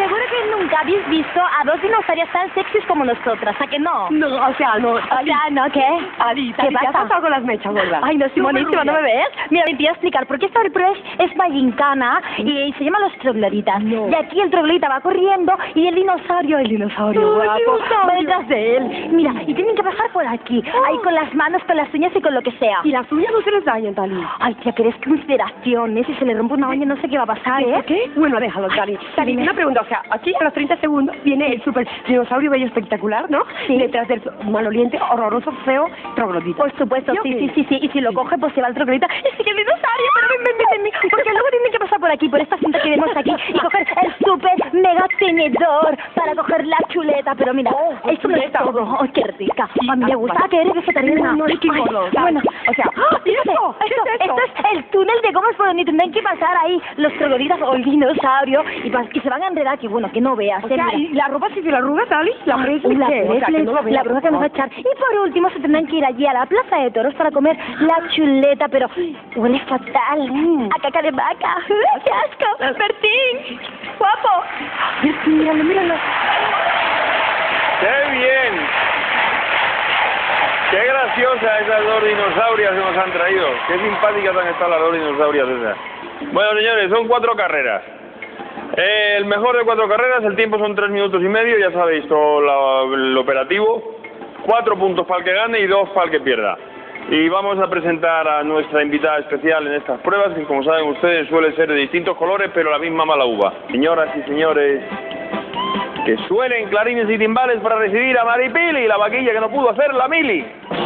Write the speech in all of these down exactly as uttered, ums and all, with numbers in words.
seguro que nunca habéis visto a dos dinosaurios tan sexys como nosotras, ¿a que no? No, o sea, no. O sea, ¿no? ¿Qué? Adi, ¿Qué ¿qué pasa? pasa con las mechas, gorda? Ay, no, Simonísimo, ¿no me ves? Mira, te voy a explicar, porque esta prueba es, es vallincana y se llama los trogloditas. No. Y aquí el troglodita va corriendo y el dinosaurio, el dinosaurio ¡Ay, guapo, dinosaurio! va detrás de él. Mira, y tienen que pasar por aquí, ahí con las manos, con las uñas y con lo que sea. Y las uñas no se les dañan, Tali. Ay, tía, que eres consideración, ¿eh? Si se le rompe una uña no sé qué va a pasar, ¿eh? ¿Qué? Bueno, déjalo, Tali. Tali, dime. una pregunta. O sea, aquí a los treinta segundos viene el super dinosaurio bello espectacular, ¿no? Sí. Detrás del maloliente, horroroso, feo, troglodita. Por supuesto, ¿Sí o sí, qué? sí, sí, sí. Y si lo coge, pues se va al troglodita. Y sigue el dinosaurio, pero ven, ven, ven, ven. Porque luego tienen que pasar por aquí, por esta cinta que vemos aquí, y coger el súper mega tenedor para coger la chuleta. Pero mira, Oh, esto no es chuleta. todo. ¡Ay, qué rica! Sí, A mí me ah, gusta vale. que eres vegetariana. No, no, es que Ay, gordo. bueno, O sea, ¡ah! ¿y Fíjate, esto? ¿Qué esto, es esto? esto es el túnel de cómo es por donde tendrán que pasar ahí los trogloditas o el dinosaurio y, pas- y se van a enredar, que bueno, que no veas. O ¿eh? sea, Mira. ¿y la ropa si se la arruga, Tali? ¿La Presley La qué? O sea, que Presley, no lo vea, la broma que nos va a por favor. echar. Y por último se tendrán que ir allí a la plaza de toros para comer la chuleta, pero huele fatal. Mm. A caca de vaca. ¡Qué asco! ¡Bertín! ¡Guapo! Míralo, míralo. ¡Qué bien! ¡Qué graciosas esas dos dinosaurias que nos han traído! ¡Qué simpáticas han estado las dos dinosaurias esas! Bueno, señores, son cuatro carreras. Eh, el mejor de cuatro carreras, el tiempo son tres minutos y medio, ya sabéis todo la- el operativo. Cuatro puntos para el que gane y dos para el que pierda. Y vamos a presentar a nuestra invitada especial en estas pruebas, que como saben ustedes suele ser de distintos colores, pero la misma mala uva. Señoras y señores, que suenen clarines y timbales para recibir a Maripili, la vaquilla que no pudo hacer la Mili.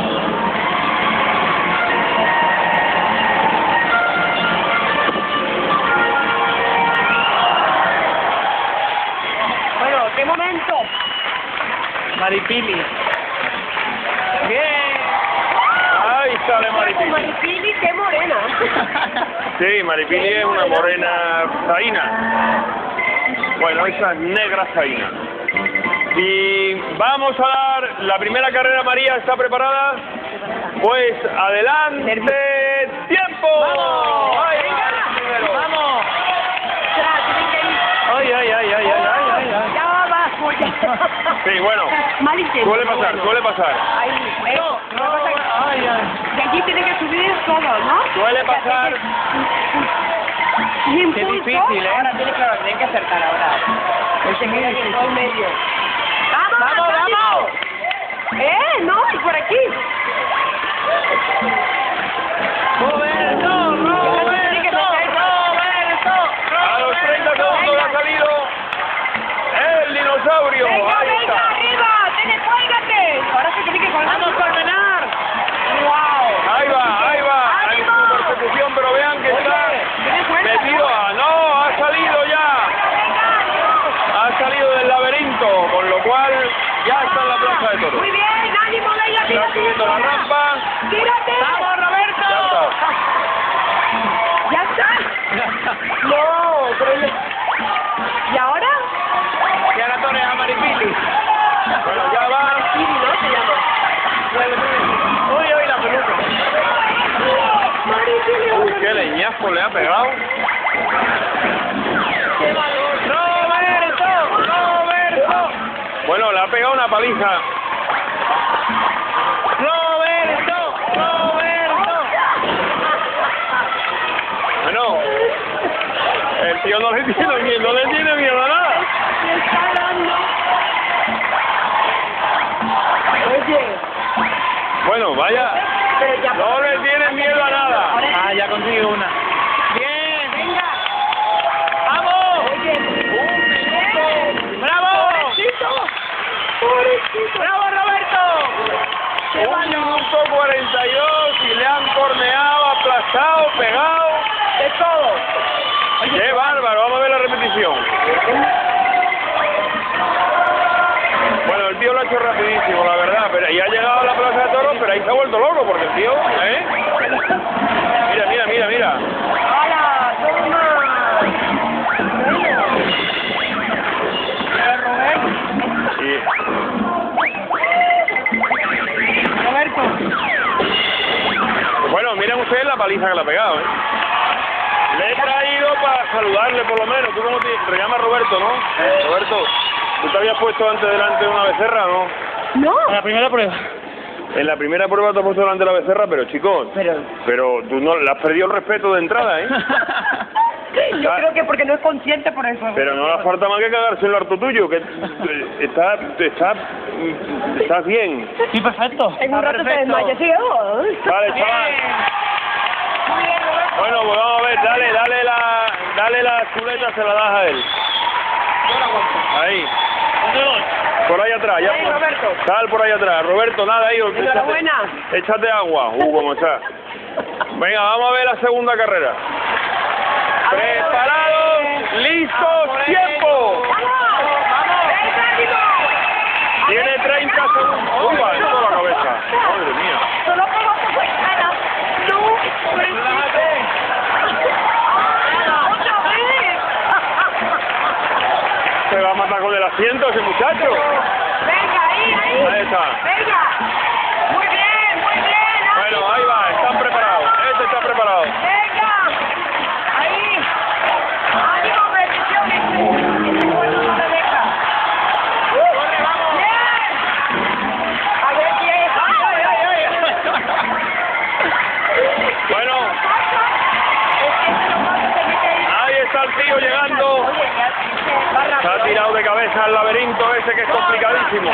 Bueno, ¿qué momento? Maripili. Bien. Ahí sale Maripili. Maripili, qué morena. Sí, Maripili es una morena zaina. Bueno, esa es negra zaina. Y vamos a dar la primera carrera. María, ¿está preparada? Pues adelante. ¡Tiempo! ¡Vamos! ¡Ay, Venga. va, primero! ¡Vamos! ¡Ay, ay, ay, ay, ay, ay, ay, ay! Ya abajo, ya. Sí, bueno, Mal intento. suele pasar, bueno. suele pasar. Ahí, eh, No, no, ay, ay. de aquí tiene que subir todo, ¿no? Suele pasar. Y Qué impulso. difícil, ¿eh? Ahora tiene que, tiene que acertar ahora. Él se queda aquí en todo medio. ¡Vamos, ¡Vamos, Natalia! vamos! ¡Eh, no! ¡Y por aquí! ¡Roberto! ¡Roberto! ¡Roberto! A los treinta segundos ha salido el dinosaurio. ¡Venga, Ahí venga, está. arriba! ¡Tiene, cuélgate! Ahora se tiene que colgar. ¡Vamos, Colmenar! ¡Wow! Ahí va, ahí va. En ¡Ánimo! su persecución, pero vean que está Tiene fuerza, metido. ¿no? a- No, ha salido ya. Ha salido del laberinto, con lo cual ya está en la plaza de toros. Muy bien, ánimo, venga, Está tírate. subiendo la rampa. ¡Tírate! ¡Vamos, Roberto! ¡Ya está! No, pero ya- ¿Y ahora? Y ahora torea a Maripili. Bueno, ya va. Piri, ¿no? Se llama. Uy, uy, la peluca. Uy, qué leñazo le ha pegado. ¡Qué valor! ¡Roberto! ¡Roberto! Bueno, le ha pegado una paliza. ¡Roberto! ¡Roberto! Bueno, el tío no le tiene miedo, no le tiene miedo a nada. Me está dando. Oye, Bueno, vaya, pero ya... no le tiene miedo a nada. Ah, ya consiguió una. ¡Bien! Venga. ¡Vamos! Oye. ¡Un ¡Bravo! Pobrecito. Pobrecito. ¡Bravo, Roberto! Un minuto cuarenta y dos y le han corneado, aplastado, pegado. De todo. ¡Qué bárbaro! Vamos a ver la repetición. Bueno, el tío lo ha hecho rapidísimo, la verdad, pero y ha llegado a la plaza de toros, pero ahí se ha vuelto loco, porque el tío, ¿eh? Mira, mira, mira, mira. ¡Hala! ¡Toma! Y, Roberto. bueno, miren ustedes la paliza que le ha pegado, ¿eh? Le he traído para... saludarle por lo menos. ¿Tú cómo te, te llamas Roberto, no? Roberto, ¿tú te habías puesto antes delante de una becerra, no? No. En la primera prueba. En la primera prueba te has puesto delante de la becerra, pero chicos, Pero pero tú no le has perdido el respeto de entrada, ¿eh? yo creo que porque no es consciente por eso. Pero no le falta más que cagarse en lo harto tuyo, que está, está, estás bien. Sí, perfecto. En un rato se perfecto. desmaya, sí. Oh. Vale, chaval. Muy bien, Roberto. Bueno, pues vamos a ver, dale, dale la, dale la chuleta, se la das a él. Ahí. ¿Dónde voy? Por ahí atrás, ya. Ahí, Roberto. Sal por ahí atrás. Roberto, nada ahí. Échate, Enhorabuena. échate agua. Uh, cómo está. Venga, vamos a ver la segunda carrera. Preparados, listos, tiempo. Tiene treinta segundos. Upa, en toda la cabeza. Madre mía. Solo como se fue cara. Tú, Relájate. otra vez. Se va a matar con el asiento ese muchacho. Venga, ahí, ahí. Ahí está. Venga. Muy bien, muy bien. Bueno, ahí va, están preparados. Este está preparado. Venga. Ahí. Ánimo, bendiciones. Ese cuerno no le deja. Corre, vamos. Bien. A ver quién es. Ay, ay, ay, ay. Bueno, Es que eso no pasa, se mete ahí. ahí está el tío llegando. Oye, ya, va rápido. Se ha tirado de cabeza al laberinto ese que es complicadísimo.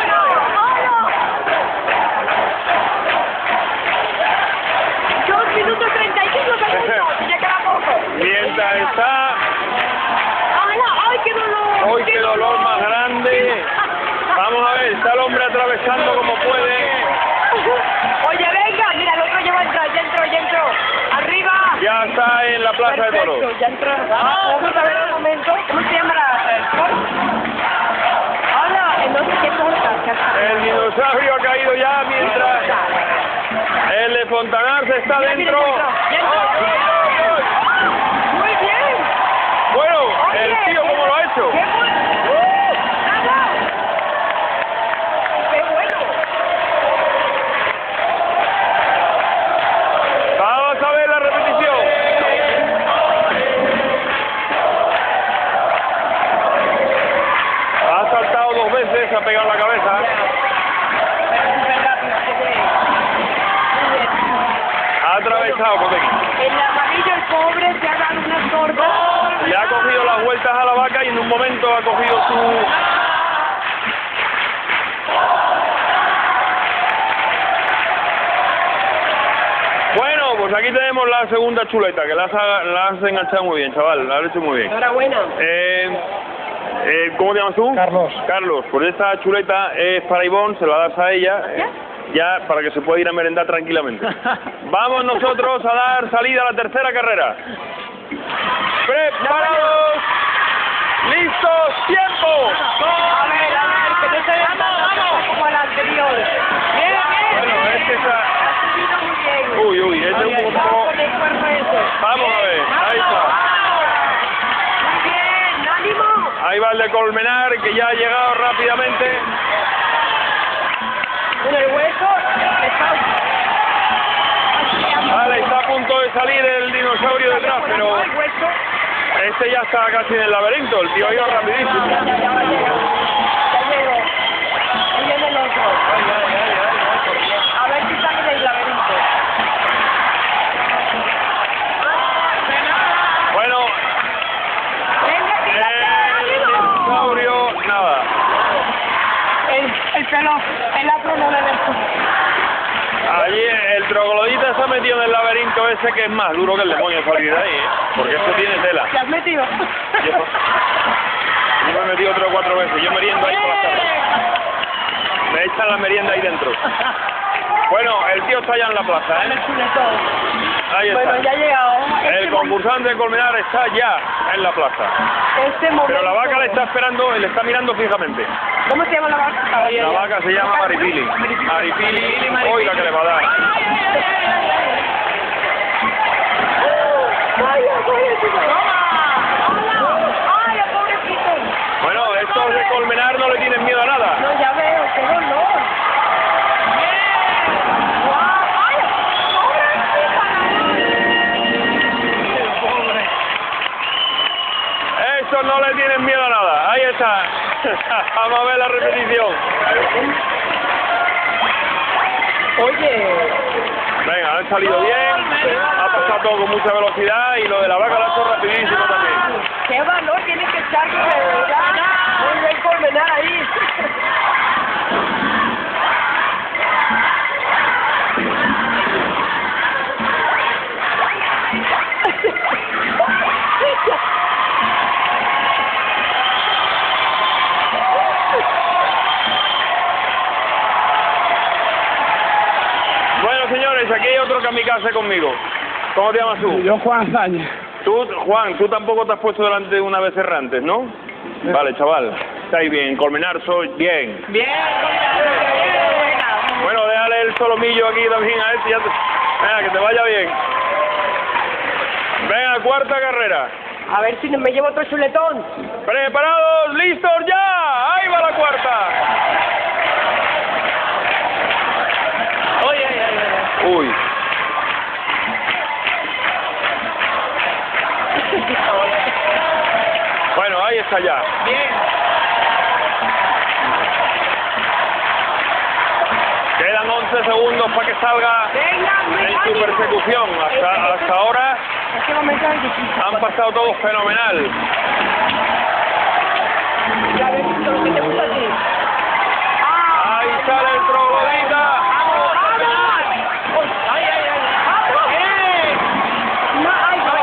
Dos minutos treinta y cinco segundos. Ya queda poco. Mientras está... ¡Hala! ¡Ay, qué dolor! ¡Uy, qué dolor más grande! Vamos a ver, está el hombre atravesando como puede. Oye, venga, mira, el otro lleva a entrar, ya entró, ya entró. Arriba. Ya está en la plaza de Perfecto, toros. ya entró. Vamos a ver un momento. ¿Cómo se llama la el sport? Hola, el otro que corta. El dinosaurio ha caído ya mientras el de Fontanars está dentro. Ya entró. Muy bien. Bueno, Oye, el tío cómo lo ha hecho. ¡Qué bueno! ¡Uh! ¡Nada! ¡Qué bueno! Vamos a ver la repetición. Ha saltado dos veces, se ha pegado en la cabeza. Ha atravesado, Cotequi. El amarillo, el pobre, se ha dado unas tortas. Le ha cogido las vueltas a la vaca y en un momento ha cogido su... Bueno, pues aquí tenemos la segunda chuleta, que la has, la has enganchado muy bien, chaval, la has hecho muy bien. Enhorabuena. Eh, eh, ¿Cómo te llamas tú? Carlos. Carlos, pues esta chuleta es para Ivonne, se la das a ella, eh, ya para que se pueda ir a merendar tranquilamente. Vamos nosotros a dar salida a la tercera carrera. ¡Preparados! ¡Listos! ¡Tiempo! A ver, a ver, que no se vea tan como el anterior. Bien, bien. Bueno, es que esa... Ha subido muy bien. Uy, uy, este es un poco... Con el cuerpo ese. Vamos a ver, ahí está. Muy bien, ánimo. Ahí va el de Colmenar, que ya ha llegado rápidamente. Con el hueso, está... Vale, está a punto de salir el dinosaurio detrás, pero El hueso. este ya está casi en el laberinto, el tío ha ido rapidísimo. Ya, ya, ya va a llegar. Ya llegó. Ahí viene el otro. A ver si sale del laberinto. Bueno, Venga, el quítate, ánimo. dinosaurio, nada. El, el pelo, el afro no le dejo. Allí el troglodita se ha metido en el laberinto ese que es más duro que el demonio salir de ahí, ¿eh? Porque esto tiene tela. ¿Te has metido? Yo, yo me he metido tres o cuatro veces, yo meriendo ahí por las tardes. Me echan la merienda ahí dentro. Bueno, el tío está ya en la plaza, El ¿eh? chuletón. Ahí está. Bueno, ya ha llegado. El Este concursante de Colmenar está ya en la plaza. mo- Este momento. Pero la vaca le está esperando y le está mirando fijamente. ¿Cómo se llama la vaca? La vaca se llama Maripili. Maripili, oiga que le va a dar. ¡Ay, pobrecito! ¡Ay, pobrecito! Bueno, estos de Colmenar no le tienen miedo a nada. No, ya veo, qué dolor. ¡Guau! ¡Ay, pobrecita! está. Vamos a ver la repetición. Oye, Venga, han salido bien. Ha pasado todo con mucha velocidad y lo de la vaca lo ha hecho rapidísimo también. qué valor tiene que echar, de verdad. Muy bien Colmenar ahí. Bueno, señores, aquí hay otro kamikaze conmigo. ¿Cómo te llamas tú? Yo, Juan Sáñez. Tú, Juan, tú tampoco te has puesto delante de una becerra antes, ¿no? Vale, chaval. Estáis bien. Colmenar soy bien. Bien, Bueno, déjale el solomillo aquí también a este. Ya te... Venga, que te vaya bien. Venga, cuarta carrera. a ver si me llevo otro chuletón. ¿Preparados? ¿Listos ya? ¡Ahí va la cuarta! Uy, ay, ay, ay. Uy. Bueno, ahí está ya. Bien. Quedan once segundos para que salga Venga, en su persecución. Hasta, hasta ahora Este momento es difícil. han pasado todos fenomenal. Ya ves, esto es lo que te gusta a ti. ¡Ah! Ahí sale el troglodita. ¡Vamos, vamos! ¡Ay, ay, ay! ¡Vamos! ¡Eh! No, ay, no,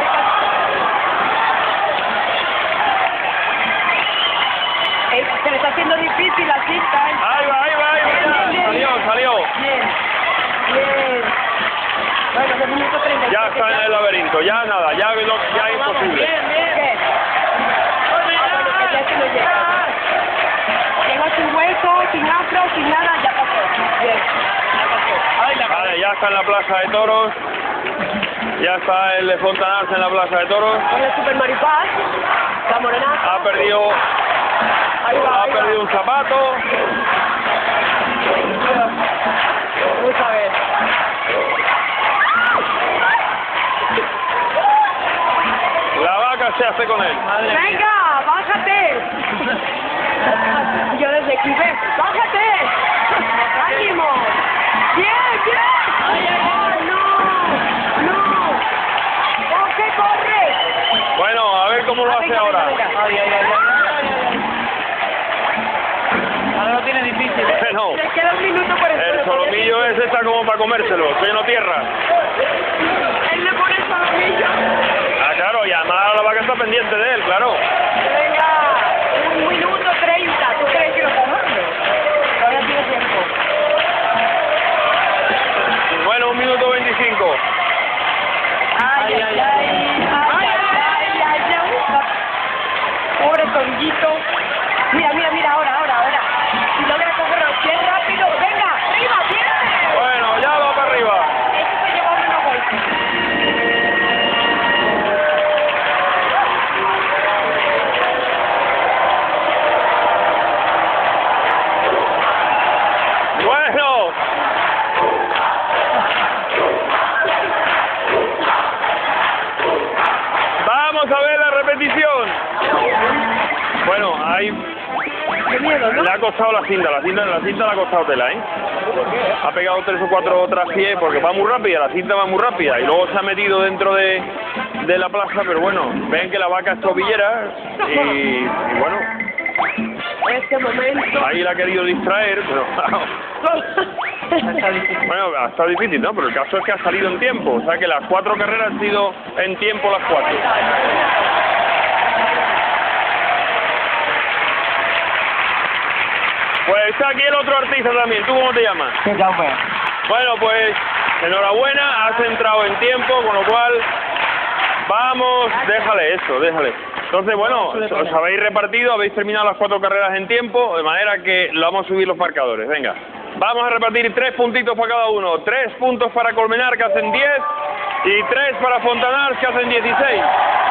Eh, se le está haciendo difícil la cinta, ¿eh? Ahí va, ahí va, ahí va. Ya. Salió, salió. Bien, bien. Bueno, dos minutos treinta y Ya siete, está en el laberinto. Ya nada, ya, lo- ya es Vamos, imposible. bien, bien. ¿Qué? Ah, bueno, que ya se lo llega. Llegó sin hueso, sin afro, sin nada, ya pasó. Bien, ya pasó. Vale, ya está en la plaza de toros. Ya está el de Fontanarse en la plaza de toros. Con el Super Maripaz, la morena. Ha perdido, Ahí va, ha ahí va. perdido un zapato. Vamos a ver. La vaca se hace con él. ¡Venga, bájate! Yo desde aquí, ve, ¡bájate! ¡Ánimo! ¡Bien, bien! ¡Ay, ay, ay! ¡No! ¡No! ¿Por qué corre? Bueno, a ver cómo lo Ah, hace venga, ahora. venga, venga. Ay, ay, ay, ay. Ahora lo tiene difícil. Bueno, Le queda un minuto por el el solomillo ese está como para comérselo, lleno tierra. Él le pone el solomillo. Ah, claro, y además la vaca está pendiente de él, claro. Venga, un minuto treinta. ¿Tú crees que lo conoce? Todavía tiene tiempo. Bueno, un minuto veinticinco. Ay, ay, ay. Ay, ay, ay, ay. Pobre tobillito. Mira, mira, mira, ahora, ahora, ahora. Si logra cogerlo, bien rápido. Venga, arriba, bien. Bueno, ya va para arriba. Este se lleva unos golpes. Bueno. Vamos a ver la repetición. Bueno, ahí Qué miedo, ¿no? le ha costado la cinta, la cinta, la cinta le ha costado tela, ¿eh? Ha pegado tres o cuatro traspiés porque va muy rápida, la cinta va muy rápida y luego se ha metido dentro de, de la plaza, pero bueno, ven que la vaca es tobillera y, y bueno, Este momento. ahí la ha querido distraer, pero bueno, ha estado difícil, ¿no? Pero el caso es que ha salido en tiempo, o sea que las cuatro carreras han sido en tiempo las cuatro. Pues está aquí el otro artista también, ¿tú cómo te llamas? Bueno, pues enhorabuena, has entrado en tiempo, con lo cual vamos, déjale eso, déjale. Entonces, bueno, os habéis repartido, habéis terminado las cuatro carreras en tiempo, de manera que lo vamos a subir los marcadores, venga. Vamos a repartir tres puntitos para cada uno, tres puntos para Colmenar, que hacen diez, y tres para Fontanars, que hacen dieciséis.